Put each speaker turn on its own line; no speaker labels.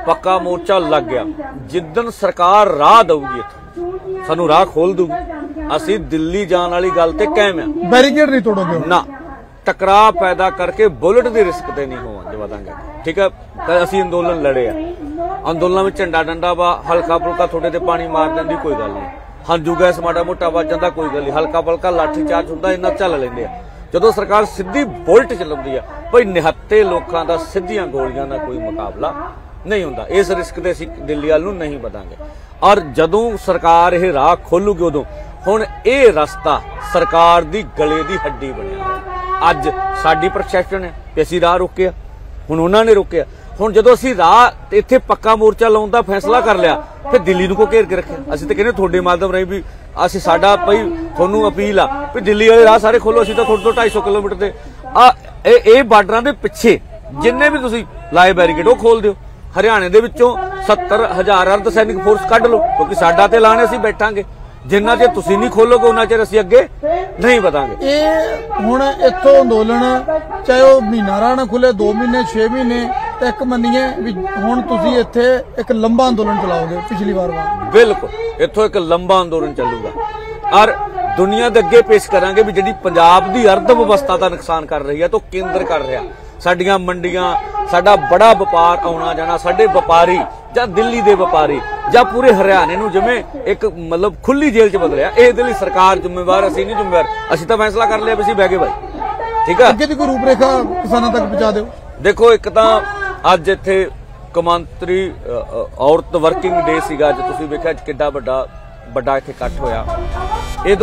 पक्का मोर्चा लग गया। जिद्दन सरकार राह दऊगी सानू राह खोल दूगी, असी दिल्ली जाने वाली गल ते कायम है।
बैरीकेड नहीं तोड़ोगे
ना, टकराव पैदा करके बुलेट के रिस्क ते नहीं होवांगे। ठीक है, असी अंदोलन लड़े आ, अंदोलन में झंडा डंडा वा हल्का फुल्का थोड़े ते पानी मार देने की कोई गल नहीं, हंजू गैस माड़ा मोटा वज जांदा कोई गल नहीं, हल्का फुल्का लाठी चार्ज हुंदा इन्ना झल लैंदे आ। जदों सरकार सीधी बुलेट चलाउंदी है भाई निहत्ते लोकां दा सीधियां गोलियां दा कोई मुकाबला नहीं हुंदा। इस रिस्क दे असीं दिल्ली वाल नूं नहीं वधांगे। और जदों सरकार यह राह खोलूगी उदों हुण यह रस्ता सरकार दी गले दी हड्डी बनिया। अज साडी प्रशासन है कि असीं राह रोकिया, हुण उन्हां ने रोकिया। हुण जदों असीं राह इत्थे पक्का मोर्चा लाउण दा फैसला कर लिया फिर दिल्ली नूं को घेर के रखिया। असीं तां कहने तुहाडे माध्यम राहीं भी असीं साडा भाई तुहानूं अपील आ भी दिल्ली वाले राह सारे खोलो, असीं तां तुहाडे तों 250 किलोमीटर दे ए बार्डरां दे पिछे जिन्ने भी तुसीं लाए बैरीकेड वो खोल दिओ। हरियाणे दे विचों 70,000 अर्ध सैनिक फोर्स कढ लो, क्योंकि साडा ते लाने असीं बैठांगे। जिन्ना चਿਰ तुसीं नहीं खोलोगे उन्ना चਿਰ असीं अगे नहीं वधांगे।
ये हुण इत्थों अंदोलन चाहे वो महीना राह ना खुले 2 महीने 6 महीने एक मन्नीए भी हुण तुसीं इत्थे एक लंबा अंदोलन चलाओगे पिछली बार वांग।
बिल्कुल इत्थों एक लंबा अंदोलन चलूगा और दुनिया दे अगे पेश करांगे भी जिहड़ी पंजाब दी अर्थ व्यवस्था दा नुकसान कर रही है तो केंद्र कर रहा। साडियां मंडियां, साडा बड़ा व्यापार आउणा जाना, साडे व्यापारी ਜਾਂ दिल्ली ਦੇ ਵਪਾਰੀ ਜਾਂ पूरे हरियाणे ਨੂੰ ਜਿਵੇਂ ਇੱਕ मतलब खुली जेल च बदलिया। ਇਹਦੇ ਲਈ ਸਰਕਾਰ ਜ਼ਿੰਮੇਵਾਰ, ਅਸੀਂ ਨਹੀਂ ਜ਼ਿੰਮੇਵਾਰ। ਅਸੀਂ ਤਾਂ ਫੈਸਲਾ ਕਰ ਲਿਆ ਵੀ ਅਸੀਂ ਬਹਿ ਗਏ ਭਾਈ। ਠੀਕ ਹੈ,
ਅੱਗੇ ਦੀ ਕੋਈ ਰੂਪਰੇਖਾ ਕਿਸਾਨਾਂ ਤੱਕ ਪਹੁੰਚਾ ਦਿਓ।
ਦੇਖੋ ਇੱਕ ਤਾਂ ਅੱਜ ਇੱਥੇ ਕੌਮਾਂਤਰੀ ਔਰਤ ਵਰਕਿੰਗ ਡੇ ਸੀਗਾ, ਅੱਜ ਤੁਸੀਂ ਵੇਖਿਆ ਕਿੱਡਾ ਵੱਡਾ ਇੱਥੇ ਇਕੱਠ ਹੋਇਆ।